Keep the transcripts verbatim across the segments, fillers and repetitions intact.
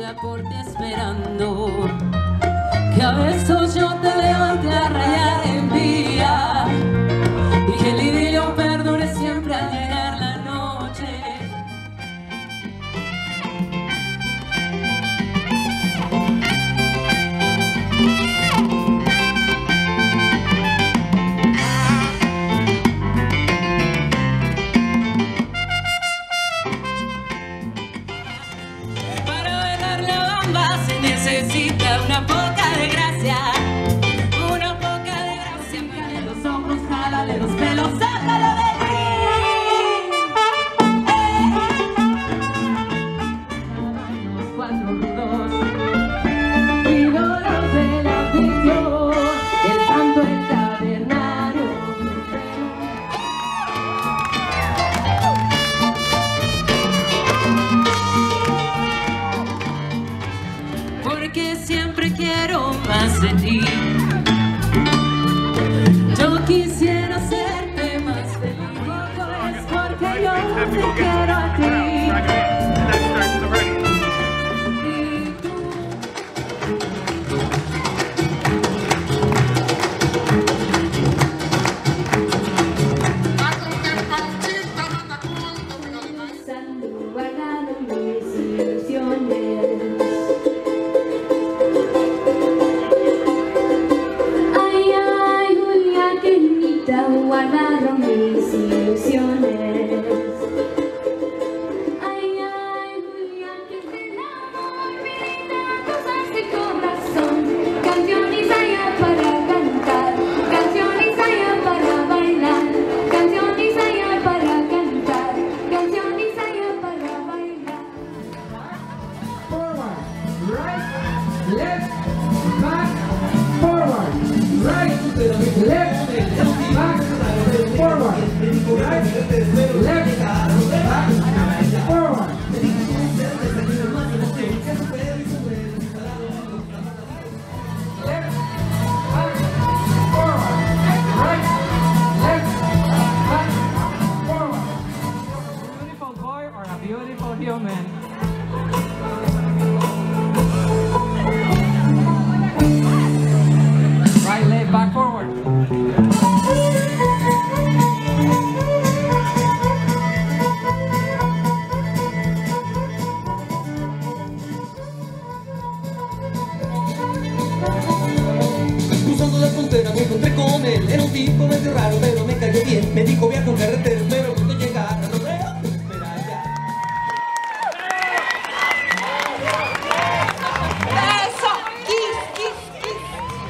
sea por ti esperando, que a veces yo te levante a rayar el día y que el idilio perdure siempre al llegar la noche. Necesita una poca de gracia, una poca de gracia. Pícale los ojos, jálale los pelos, sácalo de ti. Los cuatro rudos, ídolos de la afición, el santo, el tabernario. Porque siempre quiero más de ti. Yo quisiera hacerte más feliz, es porque yo te quiero a ti. Y tú. Guardando mis ilusiones. Guardaron mis ilusiones. Ay, ay, Julia, que es el amor, mi vida, cosas de corazón. Canciones allá para cantar, canciones allá para bailar, canciones allá para cantar, canciones allá para bailar. Forward, right, left, back, forward, right, left, back, forward, right, left, back, forward. Left, back, forward, right, left, back, forward. A beautiful boy or a beautiful human? Right leg back forward. Cruzando la frontera me encontré con él. Era un tipo medio raro, pero me cayó bien. Me dijo viajo en carretera, pero cuando llegara no veo. Espera ya. Eso, kiss, kiss, kiss.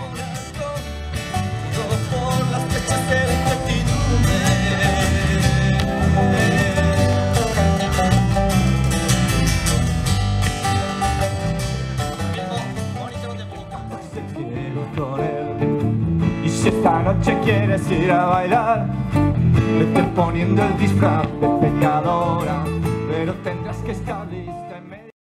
Por las fechas de la incertidumbre. Te quiero con él. Y si esta noche quieres ir a bailar, vete poniendo el disfraz de pecadora, pero tendrás que estar libre.